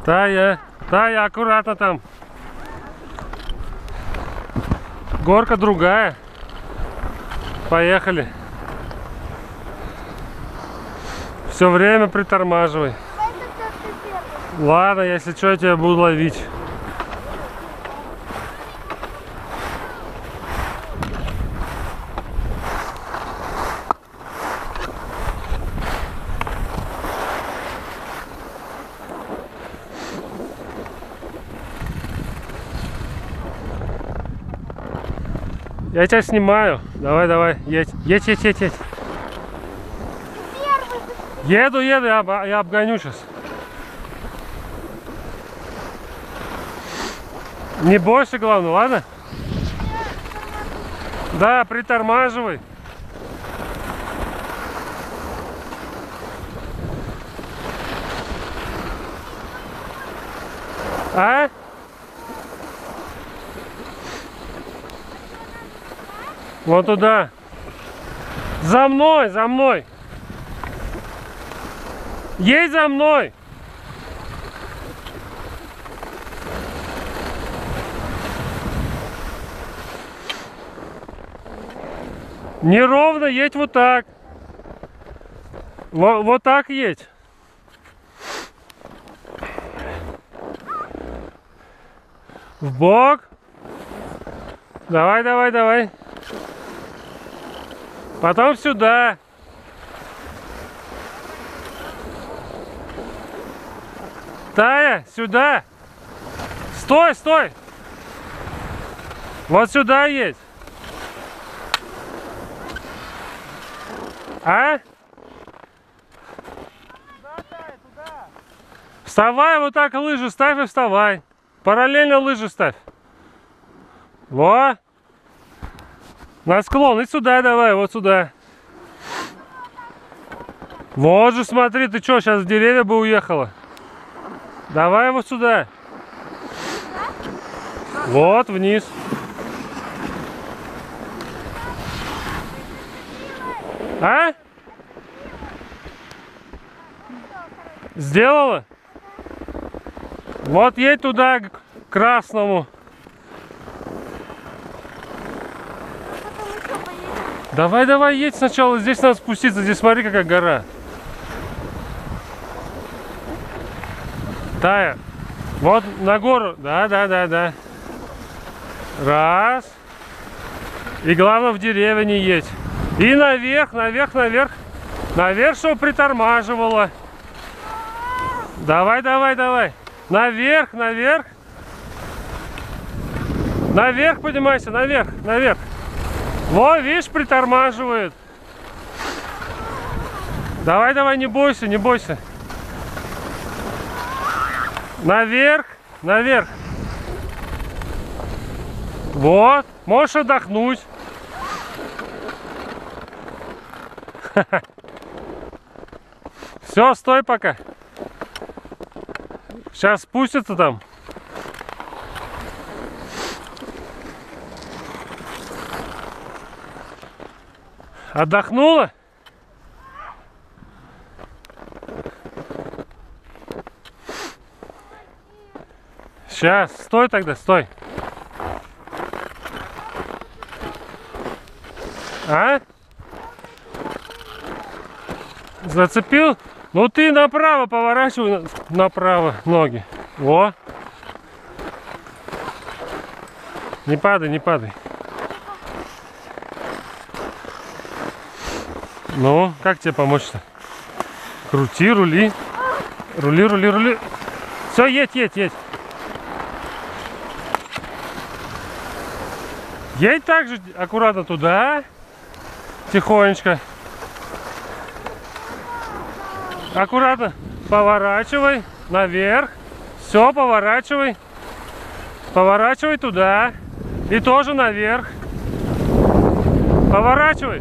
Тая, Тая, аккуратно там. Горка другая. Поехали. Все время притормаживай. Ладно, если что, я тебя буду ловить. Я тебя снимаю. Давай, давай, едь. Едь, едь, едь, едь. Еду, еду, я обгоню сейчас. Не бойся, главное, ладно? Да, притормаживай. А? Вот туда. За мной, за мной. Едь за мной. Неровно едь вот так. Вот так едь. В бок. Давай, давай, давай. Потом сюда. Тая, сюда. Стой, стой. Вот сюда едь. А? Вставай, вот так лыжи ставь и вставай. Параллельно лыжи ставь. Во. На склон и сюда давай, вот сюда. Вот же, смотри, ты что, сейчас в деревья бы уехала. Давай вот сюда. Вот, вниз. А? Сделала? Вот едь туда, к красному. Давай, давай, едь сначала. Здесь надо спуститься. Здесь смотри, какая гора. Тая. Вот на гору. Да, да, да, да. Раз. И главное, в деревья не едь. И наверх, наверх, наверх. Наверх, чтобы притормаживала. Давай, давай, давай. Наверх, наверх. Наверх поднимайся, наверх, наверх. Во, видишь, притормаживает. Давай, давай, не бойся, не бойся. Наверх, наверх. Вот, можешь отдохнуть. Все, стой пока. Сейчас спустится там. Отдохнула? Сейчас, стой тогда, стой. А? Зацепил? Ну ты направо поворачивай, направо ноги. Во. Не падай, не падай. Ну, как тебе помочь-то? Крути, рули. Рули, рули, рули. Все, едь, едь, едь. Едь так же аккуратно туда. Тихонечко. Аккуратно поворачивай наверх. Все, поворачивай. Поворачивай туда. И тоже наверх. Поворачивай.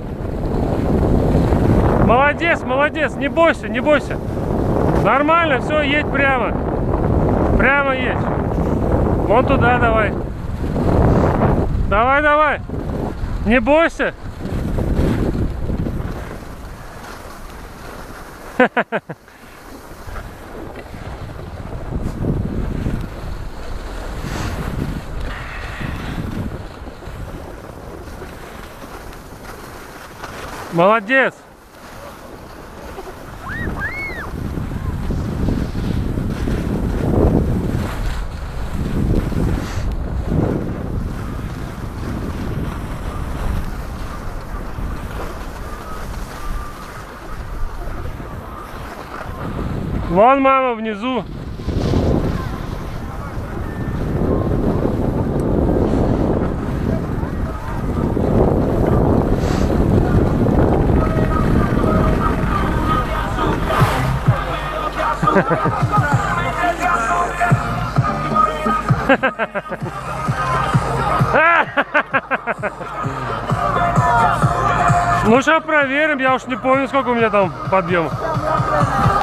Молодец, молодец. Не бойся, не бойся. Нормально, все, едь прямо. Прямо едь. Вон туда давай. Давай, давай. Не бойся. Молодец. Вон мама внизу. Ну сейчас проверим, я уж не помню, сколько у меня там подъем.